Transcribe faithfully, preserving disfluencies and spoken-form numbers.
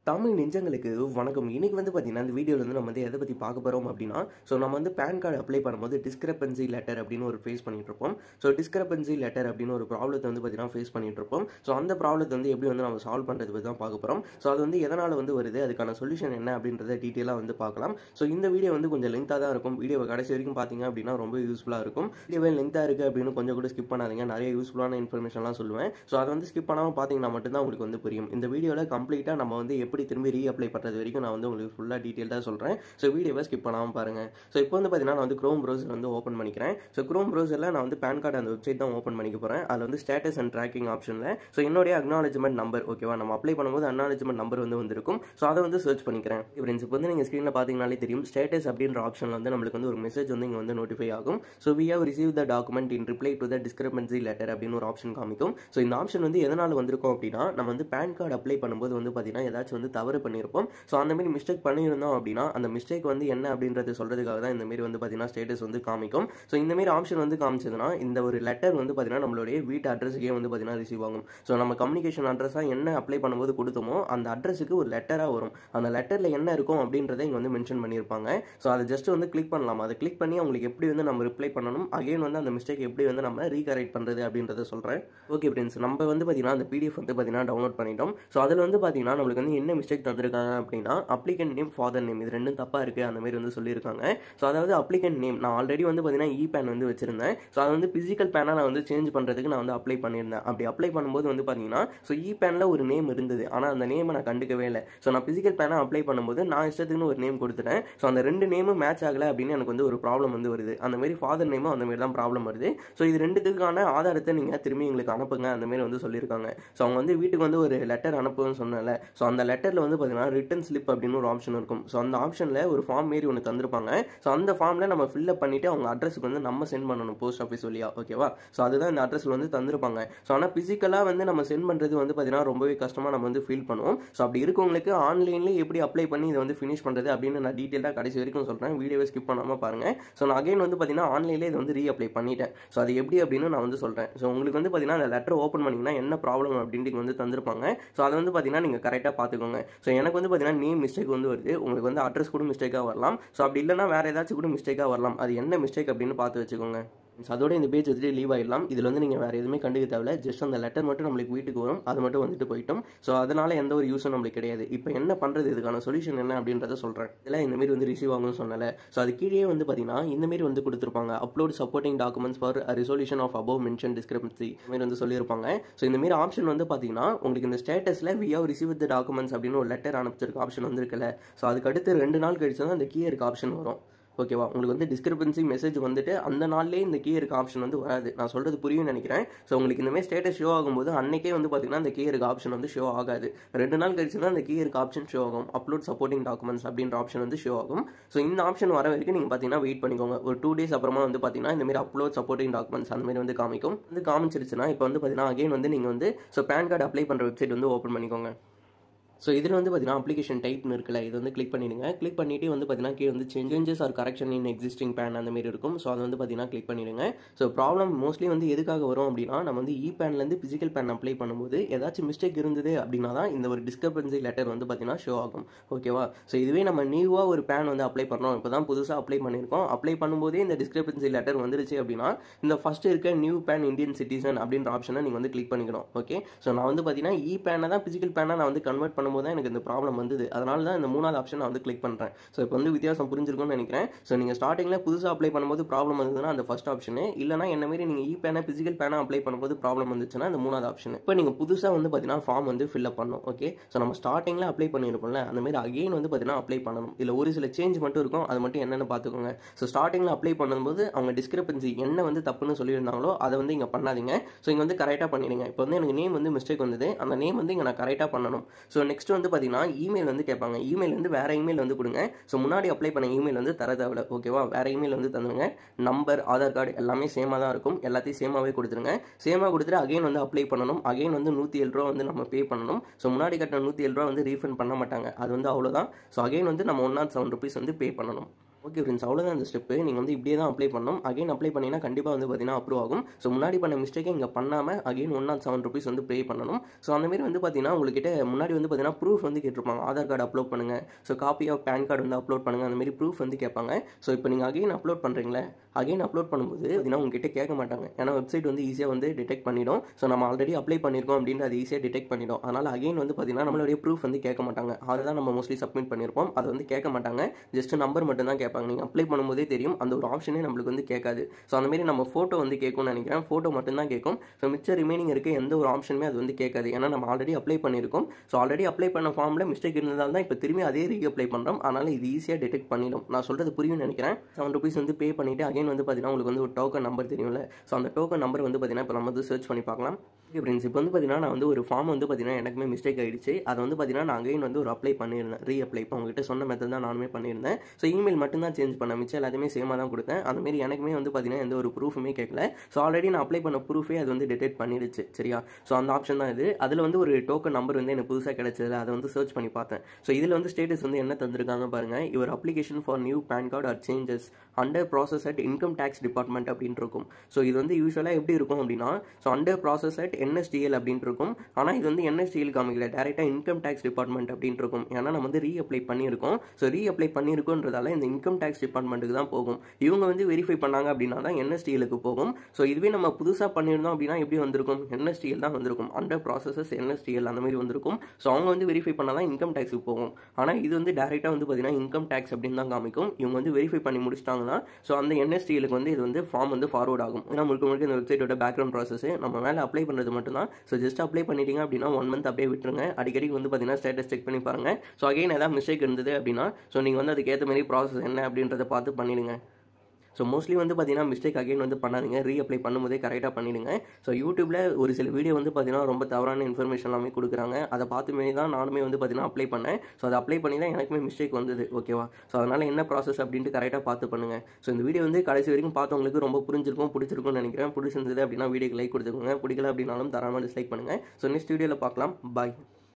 தமிழ் நெஞ்சங்களுக்கு வணக்கம். இன்னைக்கு வந்து பார்த்தீங்கன்னா இந்த வீடியோவில் வந்து நம்ம வந்து எதை பற்றி பார்க்க போகிறோம் அப்படின்னா, ஸோ நம்ம வந்து பேன் கார்டு அப்ளை பண்ணும்போது டிஸ்கிரப்பன்சி லெட்டர் அப்படின்னு ஒரு ஃபேஸ் பண்ணிட்டு இருப்போம். ஸோ டிஸ்கிரப்பன்சி லெட்டர் அப்படின்னு ஒரு ப்ராப்ளத்தை வந்து பார்த்தீங்கன்னா ஃபேஸ் பண்ணிட்டு இருப்போம். ஸோ அந்த ப்ராப்ளத்தை வந்து எப்படி வந்து நம்ம சால்வ் பண்ணுறது பற்றி தான் பார்க்க போகிறோம். ஸோ அது வந்து எதனால் வந்து வருது, அதுக்கான சொல்யூஷன் என்ன அப்படின்றத டீட்டெயிலாக வந்து பார்க்கலாம். ஸோ இந்த வீடியோ வந்து கொஞ்சம் லெங்காக தான் இருக்கும். வீடியோவை கடைசி வரைக்கும் பார்த்தீங்க அப்படின்னா ரொம்ப யூஸ்ஃபுல்லாக இருக்கும். வீடியோவே லெங்காக இருக்குது அப்படின்னு கொஞ்சம் கூட ஸ்கிப் பண்ணாதீங்க. நிறைய யூஸ்ஃபுல்லான இன்ஃபர்மேஷன்லாம் சொல்லுவேன். ஸோ அதை வந்து ஸ்கிப் பண்ணாமல் பார்த்தீங்கன்னா மட்டும்தான் உங்களுக்கு வந்து புரியும். இந்த வீடியோவில் கம்ப்ளீட்டாக நம்ம வந்து எப்படி திரும்பி ரீ அப்ளை பண்ணுறது வரைக்கும் நான் வந்து உங்களுக்கு ஃபுல்லாக டீட்டெயில்டாக சொல்கிறேன். ஸோ வீடியோவை ஸ்கிப் பண்ணாமல் பாருங்கள். ஸோ இப்போ வந்து பார்த்தீங்கன்னா நான் வந்து க்ரோம் ப்ரௌசர் வந்து ஓப்பன் பண்ணிக்கிறேன். ஸோ க்ரோம் ப்ரௌசரில் நான் வந்து பேன் கார்டு அந்த வெப்சைட் தான் ஓப்பன் பண்ணிக்க போகிறேன். அதில் வந்து ஸ்டேட்டஸ் அண்ட் ட்ராக்கிங் ஆப்ஷனில் ஸோ என்னுடைய அக்னாலஜ்மெண்ட் நம்பர், ஓகேவா, நம்ம அப்ளை பண்ணும்போது அக்னாலஜ்மெண்ட் நம்பர் வந்து வந்திருக்கும். ஸோ அதை வந்து சர்ச் பண்ணிக்கிறேன். ஃப்ரெண்ட்ஸ், இப்போ வந்து நீங்கள் ஸ்க்ரீனில் பார்த்தீங்கனாலே தெரியும், ஸ்டேட்டஸ் அப்படின்ற ஆப்ஷனில் வந்து நம்மளுக்கு வந்து ஒரு மெசேஜ் வந்து இங்கே வந்து நோட்டிஃபை ஆகும். So we have receive the document in reply to the discrepancy letter அப்படின்னு ஒரு ஆப்ஷன் காமிக்கும். ஸோ இந்த ஆப்ஷன் வந்து எதனால் வந்திருக்கும் அப்படின்னா, நம்ம வந்து பேன் கார்டு அப்ளை பண்ணும்போது வந்து பார்த்தீங்கன்னா ஏதாச்சும் வந்து தவறு பண்ணியிருப்போம். ஸோ அந்த மாதிரி மிஸ்டேக் பண்ணியிருந்தோம் அப்படின்னா அந்த மிஸ்டேக் வந்து என்ன அப்படின்றது சொல்றதுக்காக தான் இந்த மாதிரி வந்து பார்த்தீங்கன்னா ஸ்டேட்டஸ் வந்து காமிக்கும். ஸோ இந்த மாதிரி ஆப்ஷன் வந்து காமிச்சதுன்னா இந்த ஒரு லெட்டர் வந்து பார்த்தீங்கன்னா நம்மளுடைய வீட்டு அட்ரஸுக்கே வந்து பார்த்தீங்கன்னா ரிசீவ் ஆகும். ஸோ நம்ம கம்யூனிகேஷன் அட்ரஸாக என்ன அப்ளை பண்ணும்போது கொடுத்தோமோ அந்த அட்ரஸுக்கு ஒரு லெட்டராக வரும். அந்த லெட்டரில் என்ன இருக்கும் அப்படின்றத இங்கே வந்து மென்ஷன் பண்ணியிருப்பாங்க. ஸோ அதை ஜஸ்ட் வந்து கிளிக் பண்ணலாம். அதை கிளிக் பண்ணி அவங்களுக்கு எப்படி வந்து நம்ம ரிப்ளை பண்ணணும், அகைன் வந்து அந்த மிஸ்டேக் எப்படி வந்து நம்ம ரீகரெக்ட் பண்ணுறது அப்படின்றத சொல்கிறேன். ஓகே ஃப்ரெண்ட்ஸ், நம்ம வந்து பார்த்தீங்கன்னா அந்த பிடிஎஃப் வந்து பார்த்தீங்கன்னா டவுன்லோட் பண்ணிட்டோம். ஸோ அதில் வந்து பார்த்தீங்கன்னா நம்மளுக்கு வந்து என்ன மிஸ்டேக் தந்திருக்காங்க அப்படின்னா, அப்ளிகன்ட் நேம், ஃபாதர் நேம், இது ரெண்டும் தப்பாக இருக்குது அந்த மாதிரி வந்து சொல்லியிருக்காங்க. ஸோ அதாவது அப்ளிகன்ட் நேம் நான் ஆல்ரெடி வந்து பார்த்தீங்கன்னா இ பேன் வந்து வச்சிருந்தேன். ஸோ அது வந்து பிசிக்கல் பேனாக நான் வந்து சேஞ்ச் பண்ணுறதுக்கு நான் வந்து அப்ளை பண்ணியிருந்தேன். அப்படி அப்ளை பண்ணும்போது வந்து பார்த்தீங்கன்னா ஸோ இ பேனில் ஒரு நேம் இருந்தது, ஆனால் அந்த நேமை நான் கண்டுக்கவே இல்லை. ஸோ நான் பிசிக்கல் பேனாக அப்ளை பண்ணும்போது நான் இஷ்டத்துக்குன்னு ஒரு நேம் கொடுத்துட்டேன். ஸோ அந்த ரெண்டு நேமும் மேட்ச் ஆகலை அப்படின்னு எனக்கு வந்து ஒரு ப்ராப்ளம் வந்து வருது. அந்த மாதிரி ஃபாதர் நேமும் அந்த மாதிரி தான் ப்ராப்ளம் வருது. ஸோ இது ரெண்டுத்துக்கான ஆதாரத்தை நீங்கள் திரும்பி எங்களுக்கு அனுப்புங்க அந்த மாதிரி வந்து சொல்லியிருக்காங்க. ஸோ அவங்க வந்து வீட்டுக்கு வந்து ஒரு லெட்டர் அனுப்புன்னு சொன்னால, ஸோ அந்த லெட்டரில் வந்து பார்த்தீங்கன்னா ரிட்டன் ஸ்லிப் அப்படின்னு ஒரு ஆப்ஷன் இருக்கும். ஸோ அந்த ஆப்ஷனில் ஒரு ஃபார்ம் மாரி ஒன்று தந்திருப்பாங்க. ஸோ அந்த ஃபார்மில் நம்ம ஃபில்அப் பண்ணிவிட்டு அவங்க அட்ரஸுக்கு வந்து நம்ம சென்ட் பண்ணணும், போஸ்ட் ஆஃபீஸ் வழியா, ஓகேவா. ஸோ அதுதான் இந்த அட்ரஸில் வந்து தந்திருப்பாங்க. ஸோ ஆனால் பிசிக்கலாக வந்து நம்ம சென்ட் பண்ணுறது வந்து பார்த்தீங்கன்னா ரொம்பவே கஷ்டமாக நம்ம வந்து ஃபீல் பண்ணுவோம். ஸோ அப்படி இருக்கவங்களுக்கு ஆன்லைன்லேயே எப்படி அப்ளை பண்ணி இதை வந்து ஃபினிஷ் பண்ணுறது அப்படின்னு நான் டீட்டெயிலாக கடைசி வரைக்கும் சொல்கிறேன். வீடியோவை ஸ்கிப் பண்ணாமல் பாருங்கள். ஸோ நான் அகைன் வந்து பார்த்தீங்கன்னா ஆன்லைன்லேயே இதை வந்து ரீ அப்ளை பண்ணிட்டேன். ஸோ அது எப்படி அப்படின்னு நான் வந்து சொல்கிறேன். ஸோ உங்களுக்கு வந்து பார்த்தீங்கன்னா அந்த லெட்டர் ஓப்பன் பண்ணிங்கன்னா என்ன ப்ராப்ளம் அப்படின்ட்டு வந்து தந்திருப்பாங்க. ஸோ அதை வந்து பார்த்தீங்கன்னா நீங்கள் கரெக்டாக பார்த்துக்கோங்க. ஸோ எனக்கு வந்து பார்த்தீங்கன்னா நேம் மிஸ்டேக் வந்து வருது, உங்களுக்கு வந்து அட்ரஸ் கூட மிஸ்டேக்காக வரலாம். ஸோ அப்படி இல்லைனா வேறு ஏதாச்சும் கூட மிஸ்டேக்காக வரலாம். அது என்ன மிஸ்டேக் அப்படின்னு பார்த்து வச்சுக்கோங்க. அதோட இந்த பேஜ் வந்துட்டு லீவ் ஆகிடலாம். இதில் வந்து நீங்கள் வேறு எதுவுமே கண்டுக்க தேவையில்ல. ஜஸ்ட் அந்த லெட்டர் மட்டும் நம்மளுக்கு வீட்டுக்கு வரும், அது மட்டும் வந்துட்டு போயிட்டோம். ஸோ அதனால் எந்த ஒரு யூஸும் நம்மளுக்கு கிடையாது. இப்போ என்ன பண்ணுறது, இதுக்கான சொல்யூஷன் என்ன அப்படின்றத சொல்கிறேன். இதெல்லாம் இந்தமாரி வந்து ரிசீவ் ஆகும்னு சொன்னல. ஸோ அது கீழே வந்து பார்த்தீங்கன்னா இந்தமாரி வந்து கொடுத்துருப்பாங்க, upload supporting documents for resolution of above mention discrepancy மாதிரி வந்து சொல்லியிருப்பாங்க. ஸோ இந்தமாரி ஆப்ஷன் வந்து பார்த்தீங்கன்னா உங்களுக்கு இந்த ஸ்டேட்டஸில் we have receive the documents அப்படின்னு ஒரு லெட்டர் அனுப்பிச்சிருக்க ஆப்ஷன் வந்து இருக்குல்ல. ஸோ அதுக்கு அடுத்து ரெண்டு நாள் கழிச்சு தான் அந்த கீ இருக்க ஆப்ஷன் வரும், ஓகேவா. உங்களுக்கு வந்து டிஸ்கிரிபன்சி மெசேஜ் வந்துட்டு அந்த நாள்லேயே இந்த கீ இருக்க ஆப்ஷன் வந்து வராது. நான் சொல்கிறது புரியும்னு நினைக்கிறேன். ஸோ உங்களுக்கு இந்த மாதிரி ஸ்டேட்டஸ் ஷோ ஆகும்போது அன்னைக்கே வந்து பார்த்தீங்கன்னா அந்த கீ இருக்க ஆப்ஷன் வந்து ஷோ ஆகாது. ரெண்டு நாள் கழிச்சு தான் அந்த கீ இருக்க ஆப்ஷன் ஷோ ஆகும். அப்லோட் சப்போர்ட்டிங் டாக்குமெண்ட்ஸ் அப்படின்ற ஆப்ஷன் வந்து ஷோ ஆகும். ஸோ இந்த ஆப்ஷன் வர வரைக்கும் நீங்கள் பார்த்தீங்கன்னா வெயிட் பண்ணிக்கோங்க. ஒரு டூ டேஸ் அப்புறமா வந்து பார்த்தீங்கன்னா இந்த மாதிரி அப்லோட் சப்போர்ட்டிங் டாக்குமெண்ட்ஸ் அந்த மாதிரி வந்து காமிக்கும். வந்து காமிச்சிருச்சுன்னா இப்போ வந்து பார்த்தீங்கன்னா அகைன் வந்து நீங்கள் வந்து ஸோ பேன் கார்டு அப்ளை பண்ணுற வெப்சைட் வந்து ஓப்பன் பண்ணிக்கோங்க. ஸோ இதில் வந்து பார்த்தீங்கன்னா அப்ளிகேஷன் டைப்னு இருக்குல்ல, இது வந்து கிளிக் பண்ணிடுங்க. கிளிக் பண்ணிவிட்டு வந்து பார்த்தீங்கன்னா கீழே வந்து changes or correction in existing PAN அந்த மாதிரி இருக்கும். ஸோ அதை வந்து பார்த்தீங்கன்னா கிளிக் பண்ணிடுங்க. ஸோ ப்ராப்ளம் மோஸ்ட்லி வந்து எதுக்காக வரும் அப்படின்னா, நம்ம வந்து இ பேன்லேருந்து பிசிக்கல் பேன் அப்ளை பண்ணும்போது ஏதாச்சும் மிஸ்டேக் இருந்தது அப்படின்னா தான் இந்த ஒரு டிஸ்கிரப்பன்சி லெட்டர் வந்து பார்த்தீங்கன்னா ஷோ ஆகும், ஓகேவா. ஸோ இதுவே நம்ம நியூவாக ஒரு பேன் வந்து அப்ளை பண்ணுறோம், இப்போ தான் புதுசாக அப்ளை பண்ணியிருக்கோம், அப்ளை பண்ணும்போதே இந்த டிஸ்கிரப்பன்சி லெட்டர் வந்துருச்சு அப்படின்னா இந்த ஃபஸ்ட்டு இருக்க நியூ பேன் இந்தியன் சிட்டிசன் அப்படின்ற ஆப்ஷனை நீங்கள் வந்து கிளிக் பண்ணிக்கணும், ஓகே. ஸோ நான் வந்து பார்த்தீங்கன்னா இ பேனை தான் பிசிக்கல் பேனாக நான் வந்து கன்வெர்ட் பண்ணும்போது தான் எனக்கு இந்த ப்ராப்ளம் வந்தது. அதனால தான் இந்த மூணாவது ஆப்ஷன் நான் வந்து கிளிக் பண்ணுறேன். ஸோ இப்போ வந்து வித்தியாசம் புரிஞ்சிருக்கும்னு நினைக்கிறேன். ஸோ நீங்கள் ஸ்டார்டிங்கில் புதுசாக அப்ளை பண்ணும்போது ப்ராப்ளம் வந்ததுன்னா அந்த ஃபர்ஸ்ட் ஆப்ஷன், இல்லைனா என்ன மாரி நீங்கள் இ பேனை பிசிக்கல் பேனாக அப்ளை பண்ணும்போது ப்ராப்ளம் வந்துச்சுன்னா இந்த மூணாவது ஆப்ஷன். இப்போ நீங்கள் புதுசாக வந்து பார்த்தீங்கன்னா ஃபார்ம் வந்து ஃபில்அப் பண்ணணும், ஓகே. ஸோ நம்ம ஸ்டார்டிங்கில் அப்ளை பண்ணியிருப்போம்ல அந்த மாதிரி அகைன் வந்து பார்த்தீங்கன்னா அப்ளை பண்ணணும். இதில் ஒரு சில சேஞ்ச் மட்டும் இருக்கும், அது மட்டும் என்னென்னு பார்த்துக்கோங்க. ஸோ ஸ்டார்டிங்கில் அப்ளை பண்ணும்போது அவங்க டிஸ்கிரப்பன்சி என்ன வந்து தப்புன்னு சொல்லியிருந்தாங்களோ அதை வந்து இங்கே பண்ணாதீங்க. ஸோ இங்கே வந்து கரெக்டாக பண்ணிடுங்க. இப்போ வந்து எனக்கு நேம் வந்து மிஸ்டேக் வந்தது, அந்த நேம் வந்து இங்கே நான் கரெக்டாக பண்ணணும். ஸோ நெக்ஸ்ட் வந்து பார்த்தீங்கன்னா இமெயில் வந்து கேட்பாங்க. இமெயில் வந்து வேற இமெயில் வந்து கொடுங்க. ஸோ முன்னாடி அப்ளை பண்ண இமெயில் வந்து தர தேவையில்ல, ஓகேவா. வேற இமெயில் வந்து தந்துருங்க. நம்பர், ஆதார் கார்டு எல்லாமே சேமாக தான் இருக்கும். எல்லாத்தையும் சேமாகவே கொடுத்துருங்க. சேமாக கொடுத்துட்டு அகைன் வந்து அப்ளை பண்ணணும். அகைன் வந்து நூற்றி ஏழு ரூபா வந்து நம்ம பே பண்ணணும். ஸோ முன்னாடி கட்டின நூற்றி ஏழு ரூபா வந்து ரீஃபண்ட் பண்ண மாட்டாங்க, அது வந்து அவ்வளோதான். ஸோ அகைன் வந்து நம்ம ஒன் நாட் செவன் ருபீஸ் வந்து பே பண்ணணும். ஓகே ஃப்ரெண்ட்ஸ், அவ்வளோதான் அந்த ஸ்டெப்பு. நீங்கள் வந்து இப்படியே தான் அப்ளை பண்ணணும். அகைன் அப்ளை பண்ணினா கண்டிப்பாக வந்து பார்த்தீங்கன்னா அப்ரூவ் ஆகும். ஸோ முன்னாடி பண்ண மிஸ்டேக்கே இங்கே பண்ணாமல் again one nought seven rupees வந்து பே பண்ணணும். ஸோ அந்தமாரி வந்து பார்த்தீங்கன்னா உங்கள்கிட்ட முன்னாடி வந்து பார்த்தீங்கன்னா ப்ரூஃப் வந்து கேட்டிருப்பாங்க. ஆதார் கார்டு அப்லோட் பண்ணுங்கள், so copy of PAN card வந்து அப்லோட் பண்ணுங்கள், அந்தமாரி ப்ரூஃப் வந்து கேட்பாங்க. ஸோ இப்போ நீங்கள் அகைன் அப்லோட் பண்ணுறீங்களே, அகைன் அப்லோட் பண்ணும்போது பார்த்தீங்கன்னா உங்ககிட்ட கேட்க மாட்டாங்க. ஏன்னா வெப்சைட் வந்து ஈஸியாக வந்து டிடெக்ட் பண்ணிடும். ஸோ நம்ம ஆல்ரெடி அப்ளை பண்ணியிருக்கோம் அப்படின்ட்டு அது ஈஸியாக டிடெக்ட் பண்ணிடும். அதனால் அகைன் வந்து பார்த்தீங்கன்னா நம்மளுடைய ப்ரூஃப் வந்து கேட்க மாட்டாங்க. அதுதான் நம்ம மோஸ்ட்லி சப்மிட் பண்ணியிருப்போம். அதை வந்து கேட்க மாட்டாங்க. ஜஸ்ட் நம்பர் மட்டும் தான் கேட்பாங்க. நீங்கள் அப்ளை பண்ணும்போதே தெரியும், அந்த ஒரு ஆப்ஷனே நம்மளுக்கு வந்து கேட்காது. ஸோ அந்தமாரி நம்ம ஃபோட்டோ வந்து கேட்கும்னு நினைக்கிறேன். ஃபோட்டோ மட்டும் தான் கேட்கும். ஸோ மிச்சம் ரிமைனிங் இருக்க எந்த ஒரு ஆப்ஷனுமே அது வந்து கேட்காது. ஏன்னா நம்ம ஆல்ரெடி அப்ளை பண்ணியிருக்கோம். ஸோ ஆல்ரெடி அப்ளை பண்ண ஃபார்மில் மிஸ்டேக் இருந்ததால் தான் இப்போ திரும்பி அதே ரீ அப்ளை பண்ணுறோம். அதனால் இது ஈஸியாக டிடெக்ட் பண்ணிடும். நான் சொல்கிறது புரியும்னு நினைக்கிறேன். செவன் ருபீஸ் வந்து பே பண்ணிவிட்டு அகைன் வந்து பார்த்தீங்கன்னா உங்களுக்கு வந்து ஒரு டோக்கன் நம்பர் தெரியும்ல. ஸோ அந்த டோக்கன் நம்பர் வந்து பார்த்தீங்கன்னா இப்போ நம்ம வந்து சர்ச் பண்ணி பார்க்கலாம். ஓகே ஃப்ரெண்ட்ஸ், இப்போ வந்து பார்த்தீங்கன்னா நான் வந்து ஒரு ஃபார்ம் வந்து பார்த்தீங்கன்னா எனக்குமே மிஸ்டேக் ஆகிடுச்சு. அதை வந்து பார்த்தீங்கன்னா நான் அகைன் வந்து ஒரு அப்ளை பண்ணியிருந்தேன், ரீ அப்ளை. இப்போ உங்ககிட்ட சொன்ன மெத்தட் தான் நானுமே பண்ணியிருந்தேன். ஸோ இமெயில் மட்டும் தான் சேஞ்ச் பண்ண, மிச்சம் எல்லாத்தையுமே சேமாக தான் கொடுத்தேன். அந்தமாரி எனக்குமே வந்து பார்த்தீங்கன்னா எந்த ஒரு ப்ரூஃபுமே கேட்கல. ஸோ ஆல்ரெடி நான் அப்ளை பண்ண ப்ரூஃபே அது வந்து டிடெக்ட் பண்ணிடுச்சு. சரியா? ஸோ அந்த ஆப்ஷன் தான் இது. அதில் வந்து ஒரு டோக்கன் நம்பர் வந்து எனக்கு புதுசாக கிடைச்சது. அதை வந்து சர்ச் பண்ணி பார்த்தேன். ஸோ இதில் வந்து ஸ்டேட்டஸ் வந்து என்ன தந்திருக்காங்க பாருங்கள். Your application for new PAN card or changes under process at income tax department அப்படின்னு இருக்கும். ஸோ இது வந்து யூஸ்வலாக எப்படி இருக்கும் அப்படின்னா, so under process at NSDL அப்படின்னு இருக்கும். ஆனால் இது வந்து என்எஸ்டிஎல் காமிக்கல, டேரெக்டாக இன்கம் டேக்ஸ் டிபார்ட்மெண்ட் அப்படின்னு இருக்கும். ஏன்னா நம்ம வந்து ரீ அப்ளை பண்ணியிருக்கோம். ஸோ ரீ அப்ளை பண்ணியிருக்கோன்றதால இந்த இன்கம் டேக்ஸ் டிபார்ட்மெண்ட்டுக்கு தான் போகும். இவங்க வந்து வெரிஃபை பண்ணாங்க அப்படின்னா தான் என்எஸ்டிஎலுக்கு போகும். ஸோ இதுவே நம்ம புதுசாக பண்ணியிருந்தோம் அப்படின்னா எப்படி வந்திருக்கும், என்எஸ்டிஎல் தான் வந்திருக்கும். அண்டர் ப்ராசஸஸ் என்எஸ்டிஎல் அந்த மாதிரி வந்திருக்கும். ஸோ அவங்க வந்து வெரிஃபை பண்ணால் தான் இன்கம் டேக்ஸுக்கு போகும். ஆனால் இது வந்து டேரெக்டாக வந்து பார்த்தீங்கன்னா இன்கம் டேக்ஸ் அப்படின்னு தான் காமிக்கும். இவங்க வந்து வெரிஃபை பண்ணி முடிச்சிட்டாங்கன்னா ஸோ அந்த என்எஸ்டிஎலுக்கு வந்து இது வந்து ஃபார்ம் வந்து ஃபார்வர்ட் ஆகும். ஏன்னா முழுக்க முழுக்க இந்த வெப்சைட்டோட பேக்ரவுண்ட் ப்ராசஸ் நம்ம மேலே அப்ளை பண்ணுறது மட்டும் தான். ஸோ ஜஸ்ட் அப்ளை பண்ணிட்டீங்க அப்படின்னா ஒன் மந்த் அப்படியே விட்டுருங்க. அடிக்கடி வந்து பார்த்தீங்கன்னா ஸ்டேட்டஸ் செக் பண்ணி பாருங்க. ஸோ அகைன் ஏதாவது மிஸ்டேக் இருந்தது அப்படின்னா ஸோ நீங்கள் வந்து அதுக்கேற்ற மாதிரி ப்ராசஸ் என்ன அப்படின்றத பார்த்து பண்ணிடுங்க. ஸோ மோஸ்ட்லி வந்து பார்த்தீங்கன்னா மிஸ்டேக் அகைன் வந்து பண்ணாதீங்க. ரீ அப்ளை பண்ணும்போதே கரெக்டாக பண்ணிடுங்க. ஸோ யூடியூப்பில் ஒரு சில வீடியோ வந்து பார்த்தீங்கன்னா ரொம்ப தவறான இன்ஃபர்மேஷன் எல்லாமே கொடுக்குறாங்க. அதை பார்த்துமே தான் நானுமே வந்து பார்த்தீங்கன்னா அப்ளை பண்ணேன். ஸோ அதை அப்ளை பண்ணி தான் எனக்குமே மிஸ்டேக் வந்தது. ஓகேவா? ஸோ அதனால் என்ன ப்ராசஸ் அப்படின்ட்டு கரெக்டாக பார்த்து பண்ணுங்கள். ஸோ இந்த வீடியோ வந்து கடைசி வரைக்கும் பார்த்தவங்களுக்கு ரொம்ப புரிஞ்சிருக்கும், பிடிச்சிருக்கும்னு நினைக்கிறேன். பிடிச்சிருந்தது அப்படின்னா வீடியோக்கு லைக் கொடுத்துக்கோங்க. பிடிக்கல அப்படின்னாலும் தராமல் டிஸ்லைக் பண்ணுங்கள். ஸோ நெக்ஸ்ட் வீடியோவில் பார்க்கலாம். பாய்.